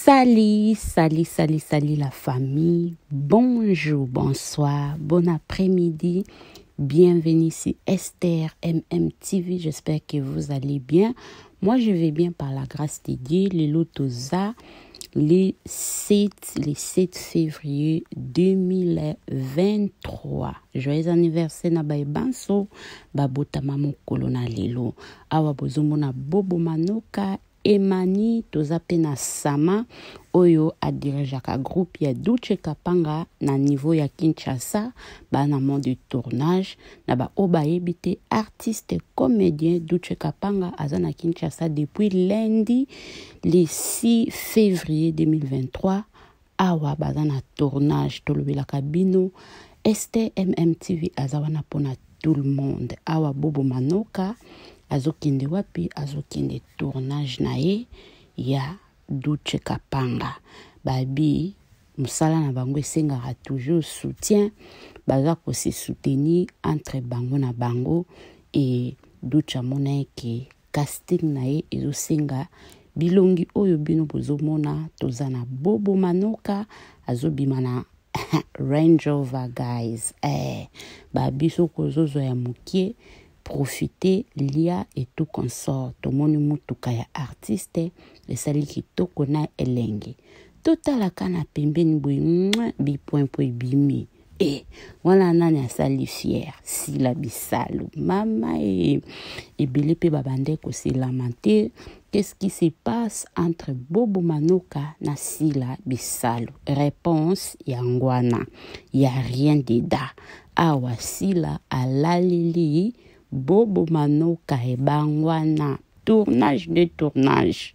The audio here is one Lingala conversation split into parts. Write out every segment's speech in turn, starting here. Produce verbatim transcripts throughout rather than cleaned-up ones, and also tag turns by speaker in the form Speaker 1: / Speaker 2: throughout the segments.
Speaker 1: Salut, salut, salut, salut la famille. Bonjour, bonsoir, bon après-midi. Bienvenue ici Esther M M T V. J'espère que vous allez bien. Moi, je vais bien par la grâce de Dieu. Le Lotosa, le sept, le sept février deux mille vingt-trois. Joyeux anniversaire na baibanso. Babota maman kolona lelo. Awa bozomona Bobo Manoka. Emani tozape na sama oyo adirejaka groupe ya Duche Kapanga na niveau ya Kinshasa ba na monde de tournage na ba oba yebite artiste comédien Duche Kapanga azana Kinshasa depuis lundi le six février deux mille vingt-trois awa bazana tournage tolobela kabino Esther M M T V azawana pona tout le monde awa Bobo Manoka azokinde wapi azokinde tournage na ye ya Duche Kapanga babi musala na bango esengaka toujours soutien baza ko se soutenir entre bango na bango et Duche amona ke casting na ye ezosenga bilongi oyo bino bozomona tozana Bobo Manoka azobima na Range Rover guys eh babi soko zozo ya mukie profiter lia et tout consort to moni mutuka ya artiste esali kitoko na elenge totala kana pembeni boy bi point point bimi eh wana nani asali fier si la bisalu mama et et belepe babande ko se lamenter qu'est-ce qui se passe entre Bobo Manoka na Sila Bisalu? Réponse yangwana y a rien dedans awa Sila alalili Bobo Manoka e bangwana tournage de tournage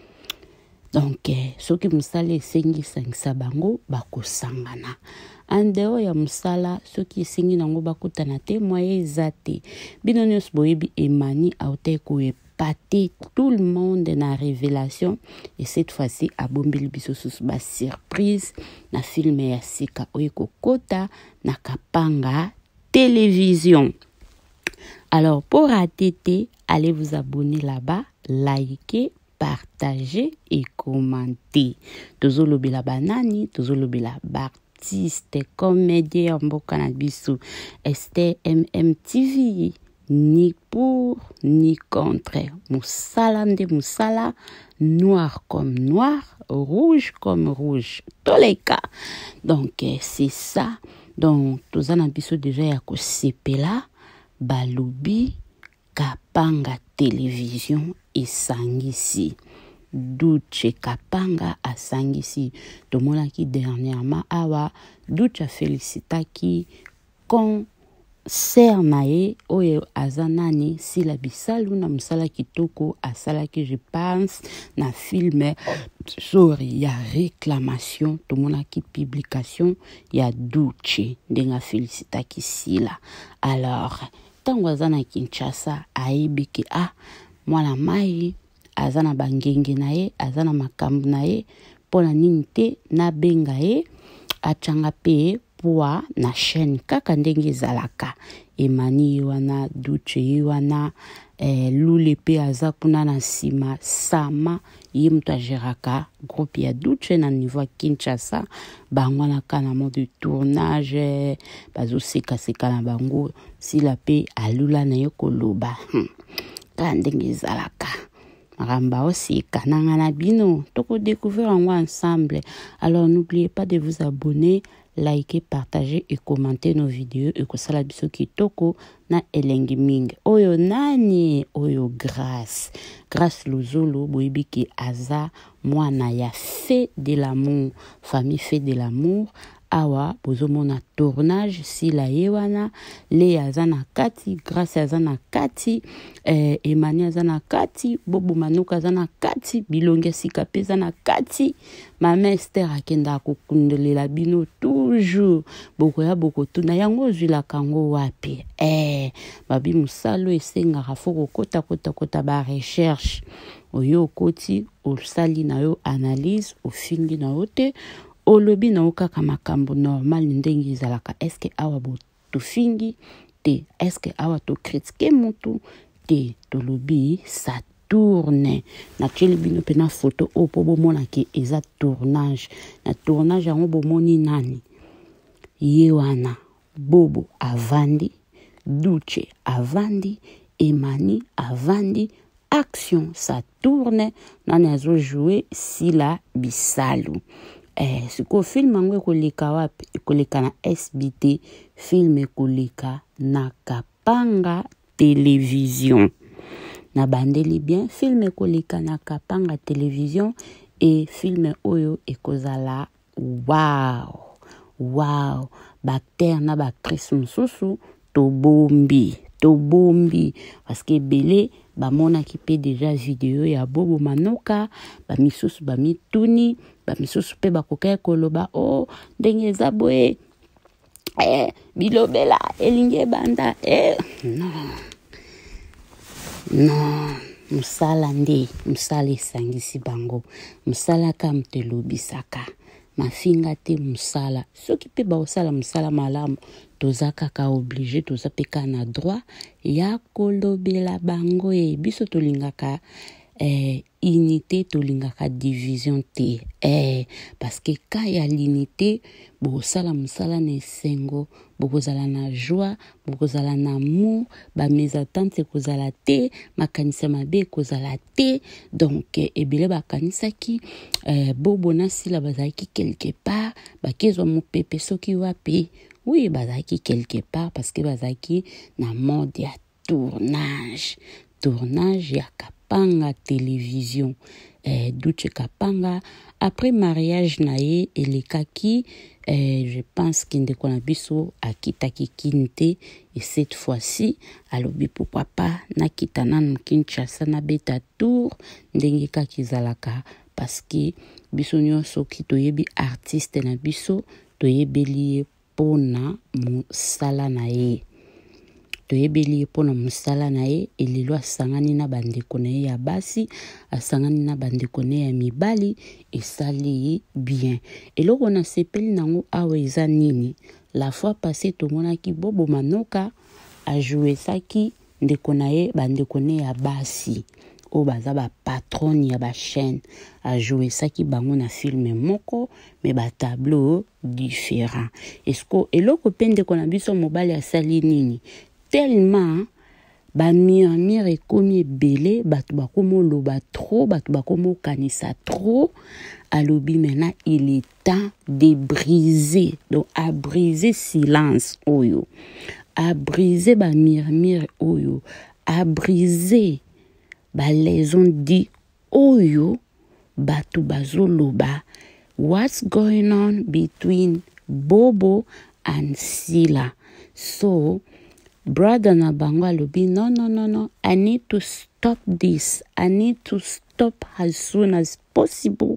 Speaker 1: donc eh, soki musala esengi sangisa bango bakosangana andeo ya musala soki esengi nango bakutana te moye ezate bino nyonso boyebi Emani aute ko epate tout le monde na révélation et cette fois-ci abombeli biso susu ba surprise na film ya sika oyo kokota na Kapanga télévision. Alors, pour A T T, allez vous abonner là-bas, liker, partager et commenter. Tozo lobi la banani, tozo lobi la artiste, comédien, mboka na biso, Esther M M T V, ni pour, ni contre. Moussala nde moussala, noir comme noir, rouge comme rouge. Tous les cas. Donc, c'est ça. Donc, toza na biso déjà ya ko sepela. Balobi Kapanga télévision esangisi Duche Kapanga asangisi tomona ki dernièrement awa Duche félicitaki concert na ye oyo azanani Sila Bisalu na musala kitoko asalaki je pense na film sorry ya réclamation tomona ki publication ya Duche ndenga félicitaki Sila. Alors tango azana Kinshasa ayebi ke ah mwana mai azana bangenge na ye azana makambu na ye pona nini te na benga ye achanga pe poa na chaîne kaka ndenge ezalaka Emani wana Duche wana eh, lule pe aza kuna na sima sama ye mutu ageraka groupe ya Duche na niveau ya Kinshasa bango na kana mode de tournage bazo seka seka na bango Sila pe alula na yo koloba hmm. Ka ndenge ezalaka Maramba aussi kananga na bino toko découvrir en ensemble. Alors n'oubliez pas de vous abonner, liker, partager et commenter nos vidéos et ko sala biso kitoko na elengi mingi oyo nani oyo grâce grâce lozolo boyebi ki aza mwana ya fait de l'amour famille fait de l'amour awa bozomona tournage Sila yewana le azana kati grâce azana kati eh, Emani azana kati Bobo Manoka azana kati bilonge sika peza na kati mama Esther akenda kokundelela bino toujours boko ya boko tuna yango zwila kango wapi eh babi musalo esengaka foko kota kota kota ba recherche oyo koti osali na yo analyse ofingi na yote olobi na okaka makambo normal ndenge ezalaka eske awa bo tofingi te eske awa to critiquer mutu te tolobi ça tourne na tsheli bino pe na photo o po bomona ke eza tournage na tournage yango bomoni nani ye wana Bobo avandi, Duche avandi, Emani avandi, action ça tourne nani azo jouer Sila Bisalu. Eh, siko film yango ekoleka wapi? Ekoleka na S B T, film ekoleka na Kapanga Télévision. Na bandeli bien, film ekoleka na Kapanga Télévision et film oyo ekozala wow. Wow, bacteur na bactrice mususu to bombi, to bombi parce que belé ba mona ki pe déjà vidéo ya Bobo Manoka, ba misusu ba mituni, ba misusu pe bakoka koloba oh ndenge eza boye eh bilobela elinge banda eh non. Non, musala nde, musala esangisi bango, musala ka mtelobisaka. Mafinga te musala soki pe ba osala musala malamu toza kaka obligé toza peka na droit ya kolobela bango e biso tolingaka eh, unité tolingaka division te eh, parce que ka ya l'unité bo osala musala na esengo bokozala na joie bokozala na amour ba mésentente kozala te makanisa mabe kozala te donc ebele bakanisaki eh, Bobo na Sila bazalaki quelque part bakezwa mopepe soki wapi oui bazalaki quelque part parce que bazalaki na mode ya tournage tournage ya Kapanga Télévision eh, Duche Kapanga après mariage na ye elekaki eh, je pense qu'indeko na biso akitaki kinte et cette fois-ci alobi pourquoi pas nakita nanu Kinshasa na beta tour ndenge kaki zalaka parce que biso nyonso ki toyebi artiste na biso toyebeli ye pona musala na ye toyebeli ye pona musala na ye elelo asangani na bandeko na ye ya basi asangani na bandeko na ye ya mibali esali ye bien eloko na sepeli nango awa eza nini la fois passée tomonaki Bobo Manoka ajoué saki ndeko na ye bandeko na ye ya basi o baza ba patron ya ba chaîne ajoué saki bango na film moko mais ba tableau différent esko eloko pende ko na biso mobali asali nini tellement ba murmure ekomi ebele bato bakomo loba trop bato bakomo kanisa trop alobi maintenant il est temps de briser donc à briser silence oyo à briser ba murmure oyo à briser ba les on dit oyo bato bazoloba what's going on between Bobo and Sila. So brother na bango alobi no no no no I need to stop this I need to stop as soon as possible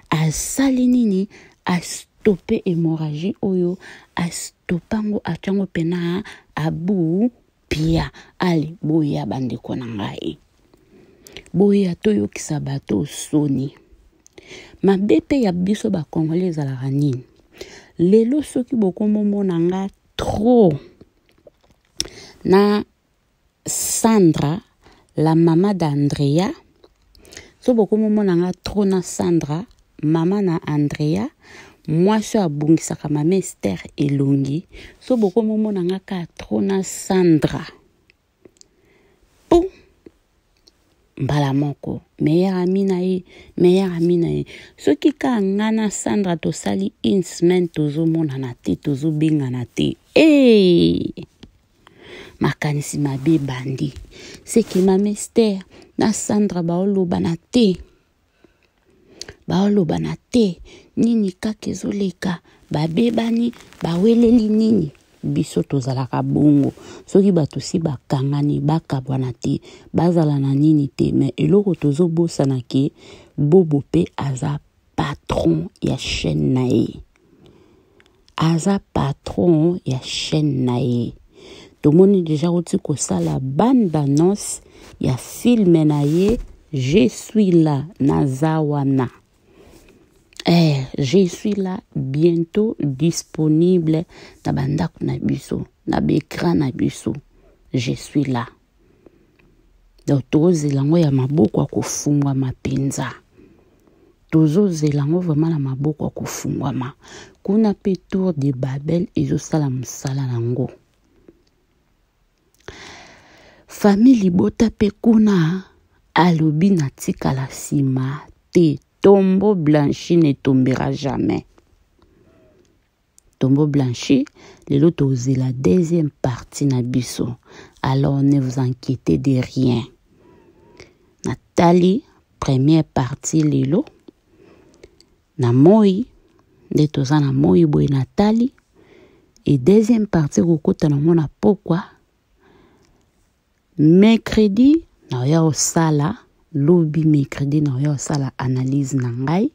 Speaker 1: asali nini a stopper hémorragie oyo a stoppango atango pena abu pia ali boya bandeko na ngai boya toyokisa bato soni mabepe ya biso ba Congolais ezalaka nini lelo soki bokomomona nga trop na Sandra la maman d'Andrea so bokomomona nga trop na Sandra mama na Andrea mwasi abungisaka mama Esther elongi so bokomomona nga ka trop na Sandra pou mbala moko meilleur ami na ye meilleur ami na ye soki ka ngana Sandra tosali une semaine tozomonana te tozobengana te eh makanisi mabe bandi c'est que mama Esther na Sandra baoloba na te baoloba na te nini kaka ezoleka babebani baweleli nini biso tozalaka bongo soki bato si bakangani bakabwana te bazala na nini te mais eloko tozobosana ke Bobo pe aza patron ya chaîne na ye aza patron ya chaîne na ye tomoni déjà oti kosala bande annonce ya film na ye je suis là nazawana Eh, je suis là bientôt disponible na bandako na biso, na bekra na biso. Je suis là. donc tozozela yango ya maboko ya kofungwama mpenza. Tozozela yango vraiment na maboko ya kofungwama. Kuna pe tour de Babel ezosala mosala nango. Famille Libota pe kuna alobi na tikala sima te. Tombeau blanchi ne tombera jamais. Tombeau blanchi, lelo toze la deuxième partie na biso. Alors ne vous inquiétez de rien. Nathalie, première partie lelo. Na moi, de toza na moi boy Nathalie. Et deuxième partie kokota na mona pourquoi. Mercredi, na ya osala, lobby mercredi na ya osala analyse na ngai.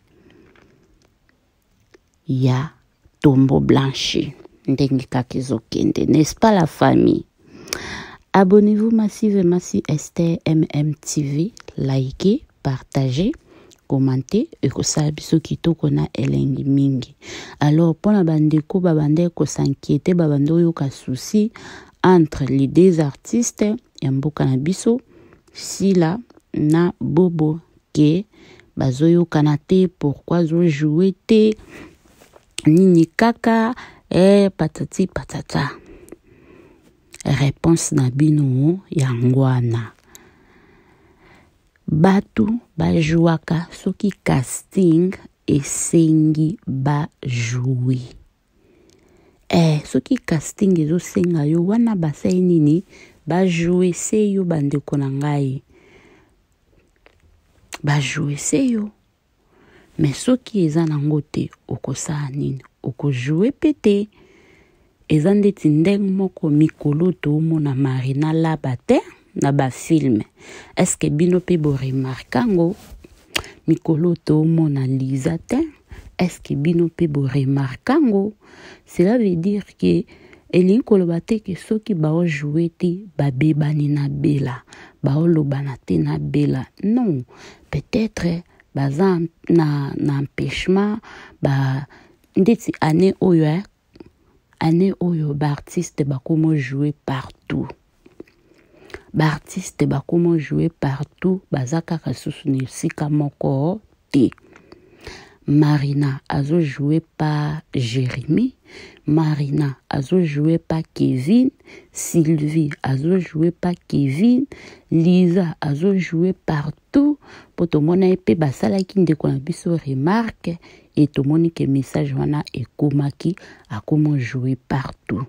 Speaker 1: Ya tombeau blanchi. Ndenge kakizokende, n'est-ce pas la famille? Abonnez-vous massivement sur Esther M M T V, likez, partagez, commentez et que ça biso kitoko na elengi mingi. Alors pour la bandeko babande ko s'inquiéter babando yo ka souci entre les deux artistes ya mboka na biso Sila na Bobo ke bazoyo kanate pourquoi zo jouer te nini kaka eh patati patata. Réponse na bino yangwana. Batu bajuaka soki casting esengi ba jouer. Eh soki casting ezo senga yo wana basai nini ba jouer seyo bandeko na ngai. Ba jouer seyo. Mais soki eza nango te okosala nini? Oko jouer pete. Eza ndeti ndenge moko mikolo toomona Marina laba te na ba film. Est-ce que bino pe bo remarkango mikolo toomona Liza te? Est-ce que bino pe bo remarkango? Cela veut dire que elingi koloba te ke soki bao jouer te babebani na bela, bao lobana te na bela. Non, peut-être baza na na empêchement ba ndeti année oyo eh, année oyo ba artiste ba komo jouer partout. Ba artiste ba komo jouer partout baza kaka susu ni sika moko te. Marina azo joué par Jérémy, Marina azo joué par Kevin, Sylvie azo joué par Kevin, Lisa azo joué partout. Pour tout le monde épée basala qui ndeko na biso remarque et tout le monde que message wana et komaki a comment jouer partout.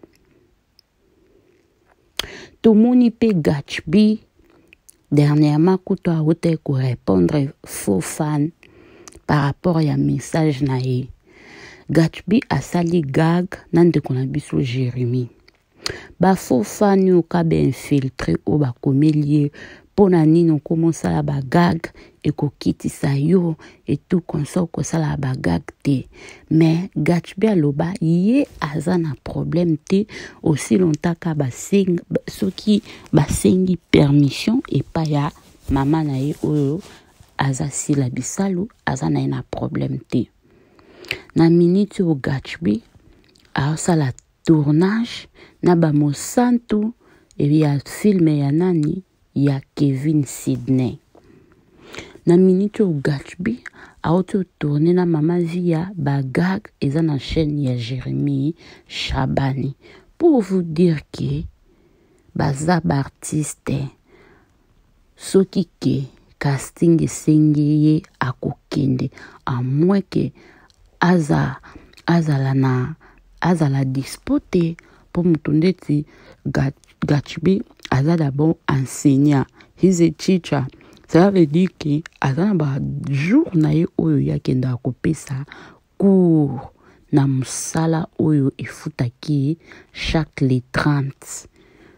Speaker 1: Tout le monde épée Gatsby dernièrement kuto a hote ko répondre faux fan par rapport à message na ye. Gatsby a sali gag nande kona biso Jérémy. Ba faux fan yo ka be infiltré o ba komelie pona nino commence la ba gag et ko kitisa yo et tout comme ça ko sala ba gag te. Mais Gatsby aloba ye azana problème te aussi longtemps ka ba sing soki ba sengi permission et pas ya maman na ye oyo aza sila bisalu aza na ina problème te. Na minute au Gatsby a sala tournage na ba mosantu et ya film ya nani ya Kevin Sydney. Na minute au Gatsby a auto tourner na mama via ba gag eza na chaîne ya Jérémy Chabani pour vous dire que baza ba artiste soki ke casting esengi akokende à moins que aza azala na azala dispoté pour mutundeti Gatsby aza d'abord enseignant, he's a teacher. Ça veut dire que aza na ba jour na ye oyo yakenda kopesa cours na musala oyo efutaki chaque les trente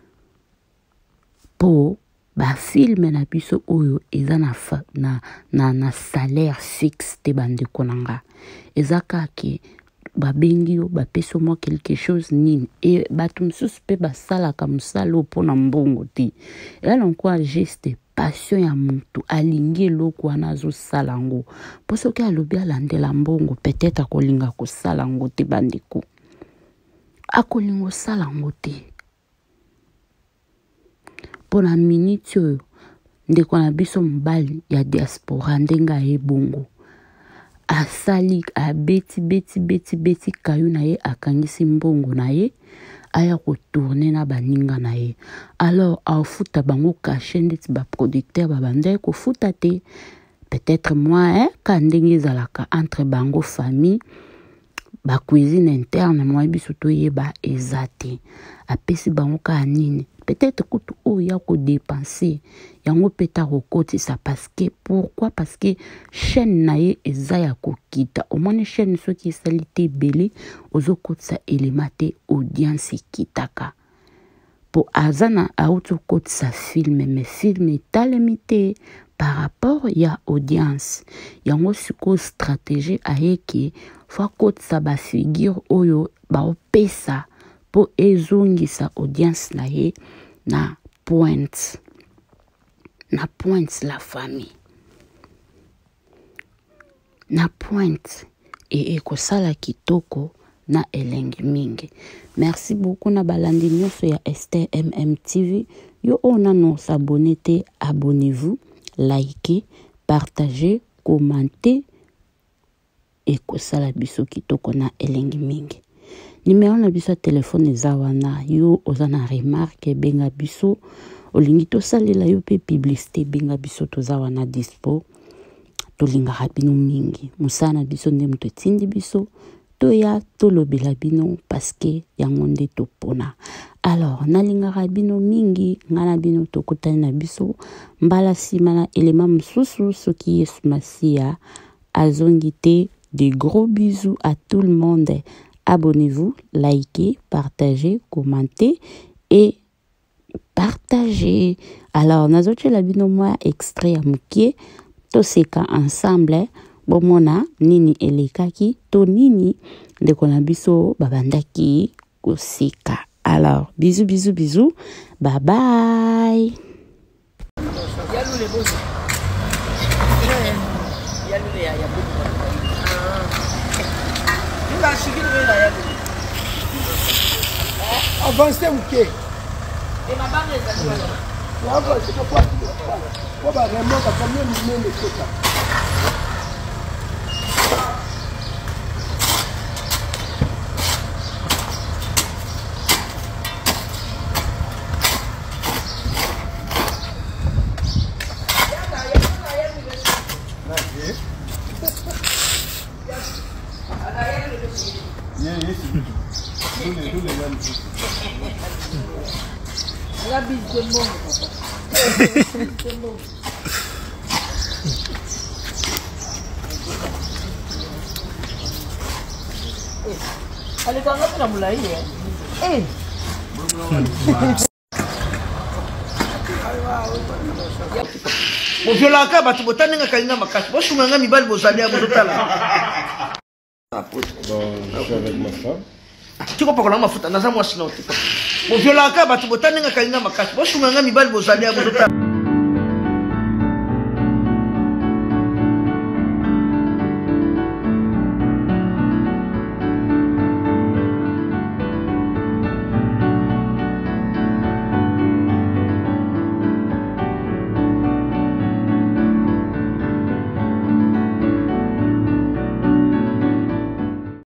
Speaker 1: pour ba film na biso oyo eza na fa, na, na na salaire fixe te bandeko nanga eza kake ba bengi yo ba peso mo quelque chose nini et bato msusu pe basala ka musalo pona mbongo te et là encore geste passion ya mutu alingi eloko wana azo salango poso ke alobi alandela mbongo peut-être akolinga ko salango te bandeko akolingo salango te. Pour la minute, ndeko na biso mbali ya diaspora ndenga ye bongo asali abeti beti beti beti kayu na ye akangisi mbongo na ye aya kotourne na baninga na ye. Alors afuta bango caché ndeti ba producteur babandai kofuta te. Peut-être moi hein ka ndenge ezalaka entre bango famille ba cuisine interne moi biso toyeba ezate apesi bango ka nini. Peut-être kutu o ya ko dépenser yango peta kokotisa parce que pourquoi parce que chaîne na ye eza ya kokita omoni chaîne soki esali te belé ozokotisa élément te audience kitaka po azana auto kotisa film mais film etalemi te par rapport ya audience yango siko stratégie ayeke fa kotisa ba figure oyo ba opesa po ezongisa audience na ye na pointe na pointe la famille na pointe et ekosala kitoko na elengi mingi. Merci beaucoup na balandi nyonso ya Esther M M T V. Yo ona non s'abonner te, abonnez-vous, likez, partagez, commentez ekosala biso kitoko na elengi mingi. Numéro na biso téléphone eza wana yo ozana remarque benga biso olingi to salela yo pe publicité benga biso toza wana dispo tolinga bino mingi musana biso nde muto tindi biso toya tolobela bino parce que yango nde topona. Alors nalinga bino mingi ngana bino tokotana na biso mbala sima na elema mususu soki Yesu Masia azongite. Des gros bisous à tout le monde. Abonnez-vous, likez, partagez, commentez et partagez. Alors, nous avons la binomoa extrait à mouké. Tout c'est ensemble. Bomona, nini elekaki, to nini de konabiso babandaki kosika. Alors, bisous, bisous, bisous. Bye bye.
Speaker 2: Avancez ou quê? Et ma barre est à toi. Là, c'est quoi? Quoi va vraiment pas combien de millions de choses? La bise de monde, papa. Allez, quand on a moulé, eh. Bon, violaka, batu botane nga kalinga makasi. Bo shunganga mibali bozali ya bozotala.
Speaker 3: Bon, je suis avec ma femme.
Speaker 2: Tu comprends comment ma faute? Naza moi sinon. Bon, violaka, batu botane nga kalinga makasi. Bo shunganga mibali bozali ya bozotala.